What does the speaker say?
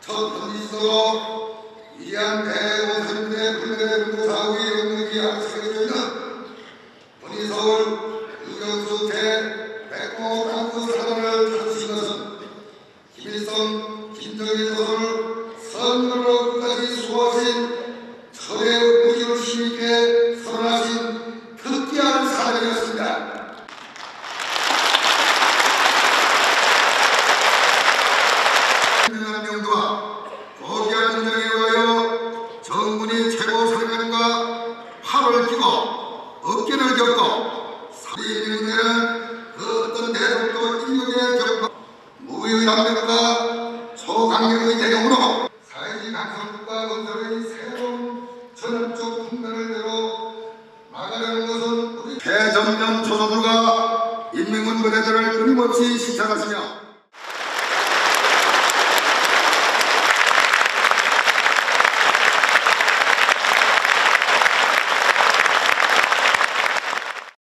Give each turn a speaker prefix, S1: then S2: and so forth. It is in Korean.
S1: 첫 번지수로 위대한 대원선대 군대 사후의 영역이 앞서게 되는 본인서울 유경수 대백호 당구 사단을 펼친 것은 김일성, 김정일 조선을 선거로 끝까지 수호하신 철의 무기를 힘있게 선언하신 특기한 사람이었습니다. 명도와 고귀한 인정에 의하여 정군이 최고 사령관과 팔을 끼고 어깨를 겹고 사리민들은 그 어떤 대적도 인격의 격파 무의 양력과 초강력의 대용으로 사회주의 강성국가 건설의 새로운 전환적 국면을 내로 나가려는 것은 우리 대전면 조선들과 인민군 부대들을 끊임없이 시청하시며